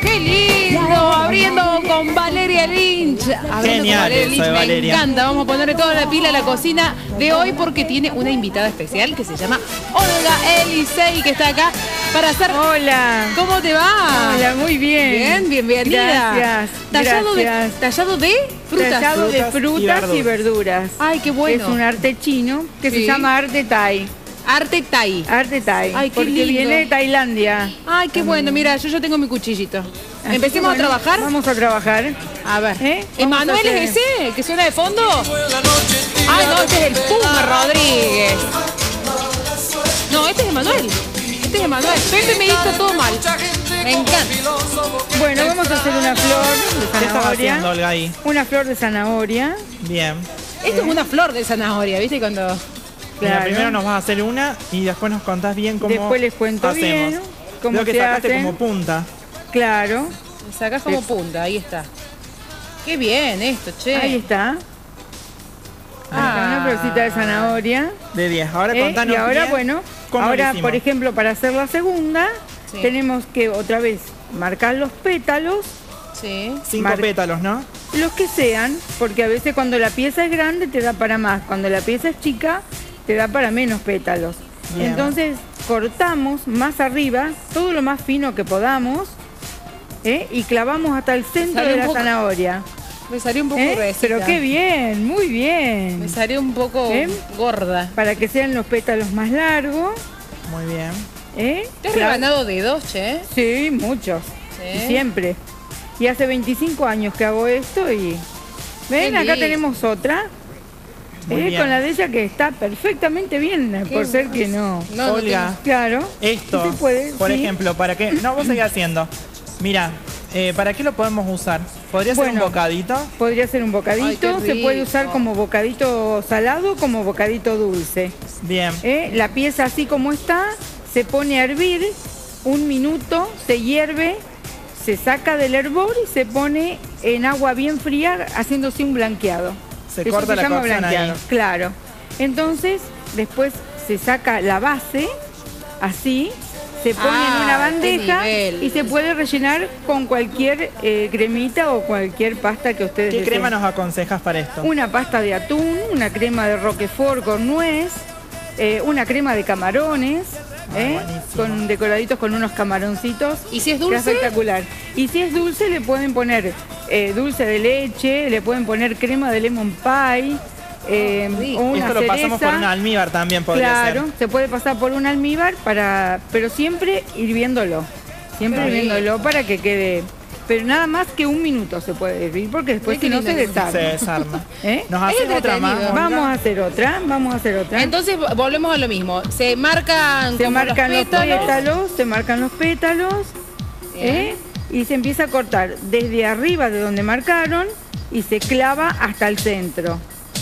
¡Qué lindo! Abriendo con Valeria Lynch. Genial eso de Valeria. Me encanta. Vamos a ponerle toda la pila a la cocina de hoy porque tiene una invitada especial que se llama Olga Elisei, que está acá para hacer... Hola. ¿Cómo te va? Hola, muy bien. Bien, bienvenida. Gracias. Tallado gracias. Tallado de frutas. Tallado de frutas y verduras. Ay, qué bueno. Es un arte chino que se llama arte Thai. Arte Thai. Arte Thai. Ay, qué porque lindo. viene de Tailandia. Ay, qué bueno. Mira, yo ya tengo mi cuchillito. ¿Empecemos a trabajar? Vamos a trabajar. A ver. Vamos ¿Emanuel a hacer- es ese que suena de fondo? Ay, no, este es el Puma Rodríguez. No, este es Emanuel. Este es Emanuel. Pepe me hizo todo mal. Me encanta. Bueno, vamos a hacer una flor de ¿Qué estás haciendo, zanahoria. Olga, ahí? Una flor de zanahoria. Bien. Esto es una flor de zanahoria, ¿viste? Cuando... Mira, Claro. primero nos vas a hacer una y después nos contás bien cómo Después les cuento hacemos. bien cómo Veo que se sacaste hace. como punta. Claro. le sacás como punta, ahí está. Qué bien esto, che. Ahí está. Una florcita de zanahoria. De 10. Ahora contanos y ahora, bien bueno, cómo lo ahora, hicimos. por ejemplo, para hacer la segunda, Sí. tenemos que otra vez marcar los pétalos, Sí. 5 pétalos, ¿no? los que sean, porque a veces cuando la pieza es grande te da para más, cuando la pieza es chica te da para menos pétalos. Bien. Entonces cortamos más arriba, todo lo más fino que podamos, y clavamos hasta el centro Sale de un la poco- zanahoria. Me salió un poco gruesita. Pero qué bien, muy bien. Me salió un poco gorda. Para que sean los pétalos más largos. Muy bien. ¿Te has rebanado dedos, che? Sí, muchos. Sí. Y siempre. Y hace 25 años que hago esto y... Ven, Qué acá lindo. tenemos otra. Muy bien. Con la de ella que está perfectamente bien, por ser que no. No, Olga, Claro. esto, Sí se puede, por sí. ejemplo, ¿para qué? No, vos seguís haciendo. Mira, ¿para qué lo podemos usar? ¿Podría ser un Bueno. bocadito? Podría ser un bocadito, Ay, qué se puede rico. usar como bocadito salado, como bocadito dulce. Bien. La pieza así como está, se pone a hervir, 1 minuto, se hierve, se saca del hervor y se pone en agua bien fría haciéndose un blanqueado. Se Eso corta se la llama cocción blanqueado, ahí. claro. Entonces, después se saca la base, así, se pone en una qué bandeja nivel. y se puede rellenar con cualquier cremita o cualquier pasta que ustedes ¿Qué deseen. crema nos aconsejas para esto? Una pasta de atún, una crema de roquefort con nuez, una crema de camarones, buenísimo. con decoraditos con unos camaroncitos. ¿Y si es Queda dulce? espectacular. Y si es dulce le pueden poner dulce de leche, le pueden poner crema de lemon pie, rico. o una Esto lo pasamos por cereza. un almíbar también podría Claro, ser. se puede pasar por un almíbar pero siempre hirviéndolo. Siempre Qué hirviéndolo rico. para que quede. Pero nada más que 1 minuto se puede hervir porque después Qué si no lindo se que desarma. Se desarma. ¿Eh? Nos haces otra más, entretenido. Olga? Vamos a hacer otra, vamos a hacer otra. Entonces volvemos a lo mismo. Se marcan se como marcan los pétalos. pétalos, se marcan los pétalos, y se empieza a cortar desde arriba de donde marcaron y se clava hasta el centro,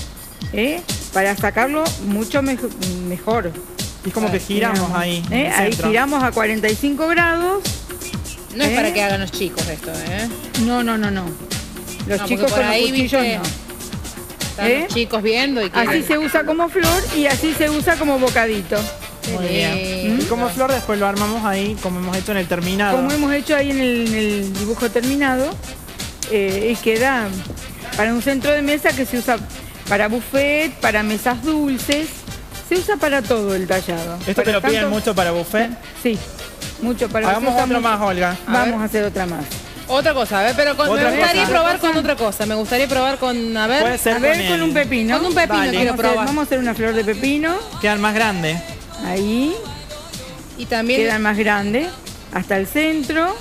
para sacarlo mucho mejor. Y es como que giramos ahí. en el Ahí centro. giramos a 45 grados. No es para que hagan los chicos esto, ¿eh? No. Los No, porque chicos por con los ahí, cuchillos viste, no. Están los chicos viendo y Así se usa como flor y así se usa como bocadito. Muy bien. Y como flor después lo armamos ahí, como hemos hecho en el terminado. Como hemos hecho ahí en el dibujo terminado, y queda para un centro de mesa que se usa para buffet, para mesas dulces, se usa para todo el tallado. ¿Esto te Para lo piden tanto- mucho para buffet? Sí, mucho para Hagamos se usa otro mucho. más, Olga. Vamos a hacer otra más. Otra cosa, a ver, pero me Otra gustaría cosa. probar con otra cosa. Me gustaría probar con, a ver. Puede ser A ver, con con el- un pepino. Con un pepino Vale. quiero Vamos a hacer- probar. Vamos a hacer una flor de pepino. Quedan más grandes. Ahí, Y también, quedan más grandes. Hasta el centro.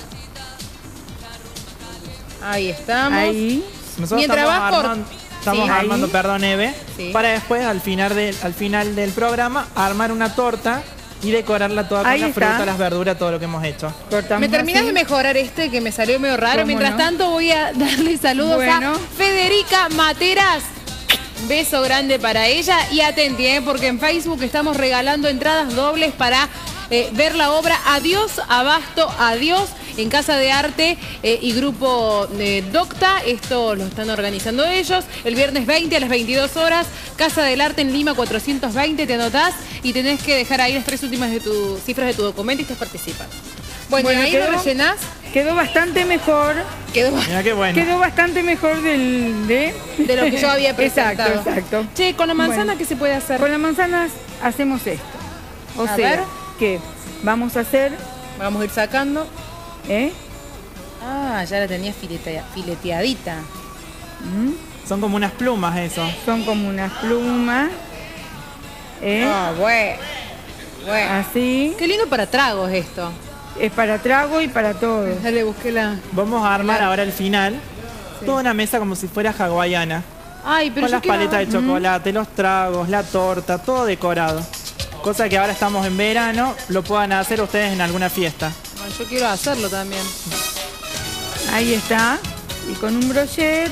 ahí estamos. Ahí. Nosotros Mientras estamos vas por- estamos Sí. armando, Ahí. perdón, Eve, Sí. para después, al final del programa, armar una torta y decorarla toda con Ahí la está. fruta, las verduras, todo lo que hemos hecho. Cortamos ¿Me terminas así. de mejorar este que me salió medio raro? ¿Cómo Mientras no? tanto voy a darle saludos Bueno. a Federica Materas. Beso grande para ella y atenti, porque en Facebook estamos regalando entradas dobles para ver la obra Adiós, Abasto, Adiós en Casa de Arte y Grupo Docta. Esto lo están organizando ellos. El viernes 20 a las 22 horas, Casa del Arte en Lima 420. Te anotás y tenés que dejar ahí las 3 últimas cifras de tu documento y estás participando. Bueno, Bueno, ahí quedó- lo rellenás. Quedó bastante mejor. Mira qué bueno. Quedó bastante mejor de lo que yo había presentado. Exacto. Che, con la manzana, Bueno, ¿qué se puede hacer? con las manzanas hacemos esto. O A sea, ver. que vamos a hacer, Vamos a ir sacando. ¿eh? Ah, ya la tenía fileteadita. Son como unas plumas eso. Son como unas plumas, Ah, bueno. así. Qué lindo para tragos esto. Es para trago y para todo. Ya le busqué la... Vamos a armar Claro. ahora al final toda una mesa como si fuera hawaiana. Ay, pero Con yo las quiero... paletas de chocolate, los tragos, la torta, todo decorado. Cosa que ahora estamos en verano, lo puedan hacer ustedes en alguna fiesta. Ay, yo quiero hacerlo también. Ahí está. Y con un brochet.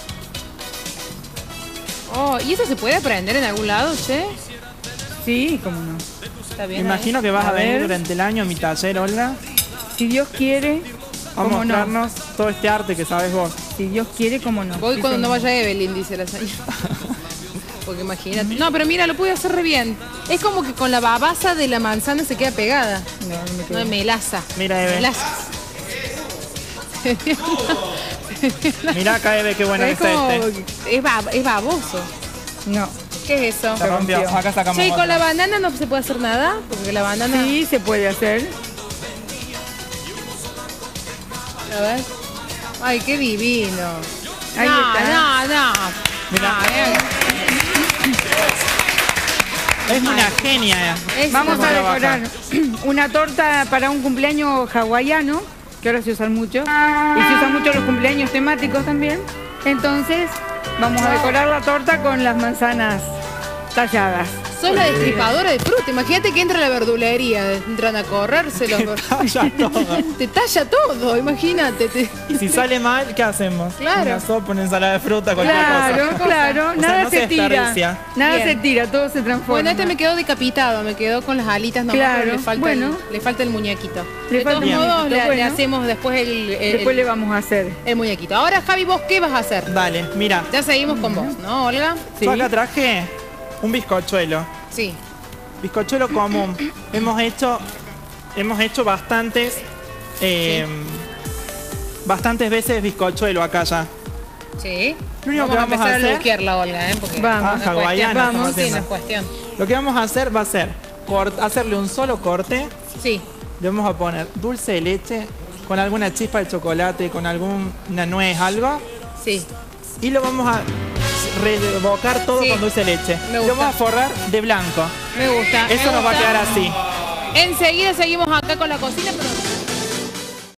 Oh, ¿y eso se puede aprender en algún lado, che? Sí, cómo no. Está Me bien. imagino que vas A a venir ver. durante el año a mi taller, Olga, Si Dios quiere, a cómo no. mostrarnos todo este arte que sabes vos. Si Dios quiere, cómo no. Voy Sí, cuando no señor. vaya Evelyn, dice la señora. Porque imagínate. No, pero mira, lo pude hacer re bien. Es como que con la babasa de la manzana se queda pegada. No, no me No quedo. es melaza. Mira, Eve. Melaza. Mirá acá, Eve, qué bueno que es está como... este. Es baboso. No. ¿Qué es eso? Se rompió. rompió. Acá sacamos Che, ¿y otro. con la banana no se puede hacer nada? Porque la banana... Sí, se puede hacer. A ver. Ay, qué divino. Ahí no, está. no. Mirá. No, mira. Es una genia. Es Vamos ¿Cómo a trabaja? decorar una torta para un cumpleaños hawaiano, que ahora se usan mucho. Y se usan mucho los cumpleaños temáticos también. Entonces, vamos a decorar la torta con las manzanas talladas. Sos la destripadora de fruta. Imagínate que entra a la verdulería, entran a correrse los... Talla todo. Te talla todo, imagínate. Y si sale mal, ¿qué hacemos? Claro. Una sopa, una ensalada de fruta, cualquier Claro, cosa. claro. O sea, Nada no se se tira. desperdicia. Nada Bien. se tira, todo se transforma. Bueno, este me quedó decapitado, me quedó con las alitas nomás, Claro, pero le falta, bueno. le falta el muñequito. Le De todos falta el modos, muñequito, le bueno. hacemos después Después le vamos a hacer. el muñequito. Ahora, Javi, ¿vos qué vas a hacer? Dale, mira. Ya seguimos con vos, ¿no, Olga? Sí. Yo acá traje un bizcochuelo. Sí. Bizcochuelo común. Hemos hecho bastantes veces bizcochuelo acá ya. Sí. Lo único que a vamos a empezar a hacer- luquearla, Olga, ¿eh? Porque Vamos. no es cuestión- Hawaiana vamos, estamos sí, no haciendo. es cuestión. Lo que vamos a hacer va a ser hacerle un solo corte. Sí. Le vamos a poner dulce de leche con alguna chispa de chocolate, con alguna nuez, algo. Sí. Y lo vamos a revocar todo Sí, con dulce de leche. me Lo gusta. vamos a forrar de blanco. Me gusta. Eso me nos va a gusta. quedar así. Enseguida seguimos acá con la cocina, pero